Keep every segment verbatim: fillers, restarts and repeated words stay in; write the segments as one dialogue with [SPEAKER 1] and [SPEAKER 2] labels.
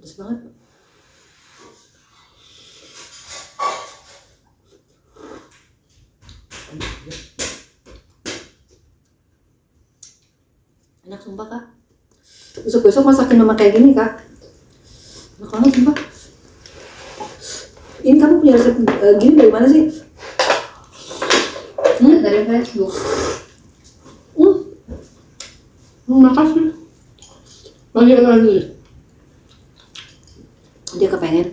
[SPEAKER 1] Pedes banget. Enak sumpah kak. Besok-besok masakin mama kayak gini kak. Enak banget sumpah. Ini kamu punya resep uh, gini dari mana sih?
[SPEAKER 2] Hmm? Dari Facebook.
[SPEAKER 1] Hmm. Hmm, makasih. Lagi lagi. Dia kepengen.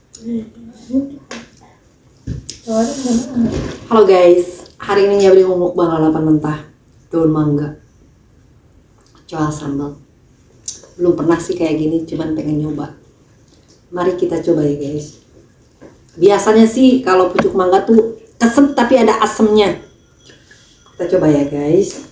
[SPEAKER 1] Halo guys, hari ini Nyabri mau mukbang lalapan mentah daun mangga, coba sambal. Belum pernah sih kayak gini, cuman pengen nyoba. Mari kita coba ya guys. Biasanya sih kalau pucuk mangga tuh kesem tapi ada asemnya. Kita coba ya guys.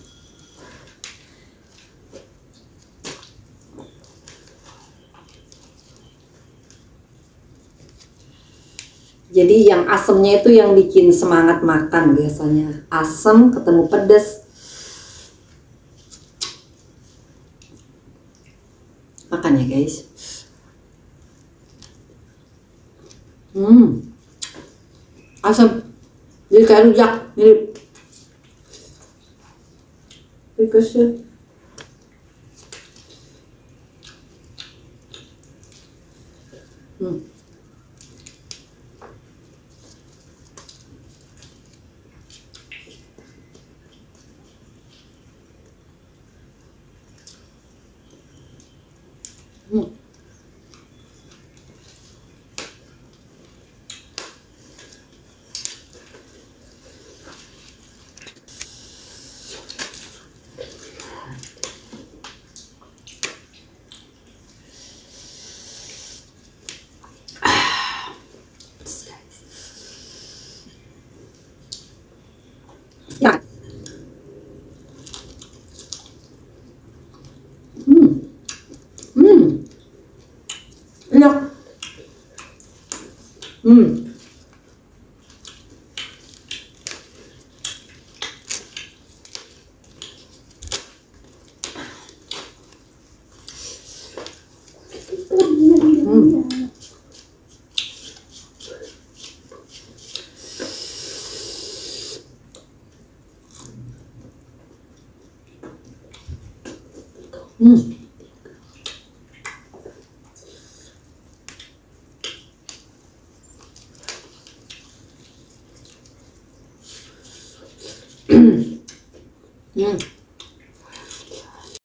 [SPEAKER 1] Jadi yang asemnya itu yang bikin semangat makan biasanya. Asem ketemu pedas. Makan ya guys. Hmm, asam, jadi kayak rujak, mirip. Pikesnya. Hmm. Hmm. Ya. Hmm. Hmm. Enak. Hmm. Hmm. Hmm.